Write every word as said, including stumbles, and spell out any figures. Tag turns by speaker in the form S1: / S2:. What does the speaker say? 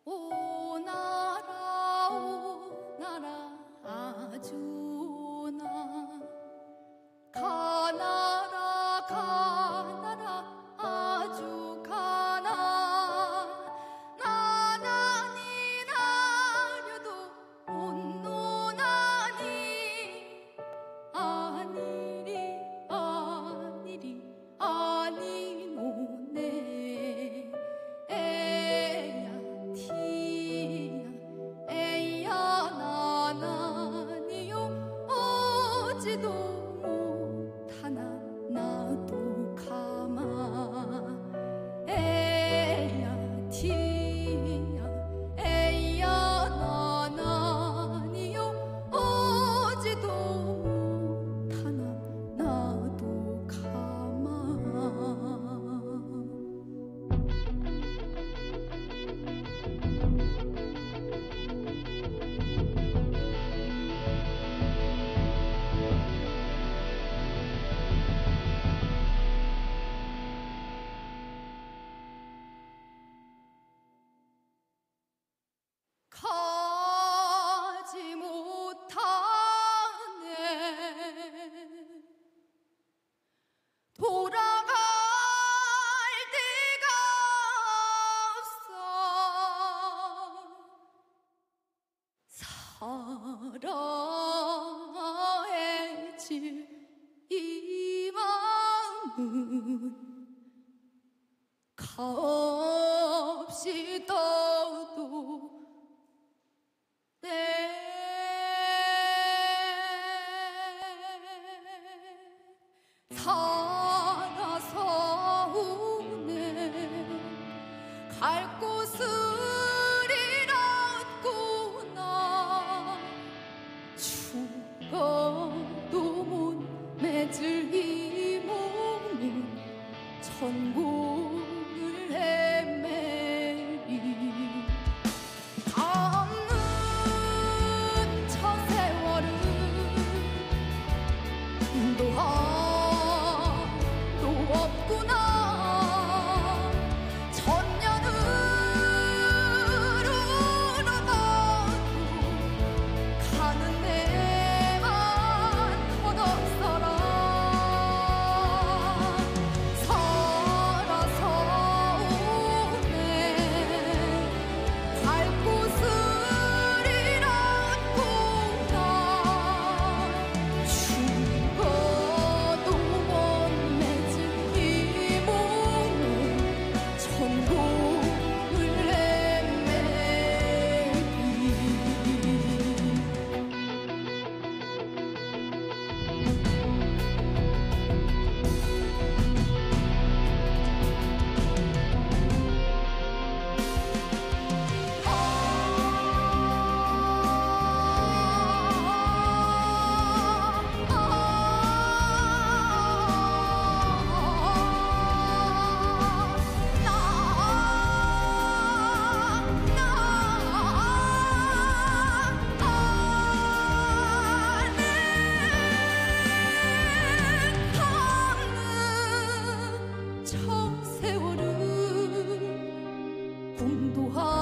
S1: 오나라 오나라 아주나 가나라 가나라 아주 가나 나나니 나려도 온노나니 아니리 아니리 아니노네 에야 티야 에야 나나니요 어지도 못하나 나도 가마 에야 티야 에야 나나니요 어지도 못하나 나도 가마 가지 못하네 돌아갈 데가 없어 살아해질 이 마음은 값이 떠도 내 살아서 오네 갈 곳을 잃었구나 죽어도 못 맺을 이 몸은 천국을 헤매리 없는 저 세월은 또 하도 없구나 천년으로 나가도 가는 내만 헛없어라 살아서 오네 갈 곳을 잃었구나 죽어도 못 맺은 이 몸은 천국을 저 세월은 꿈도 하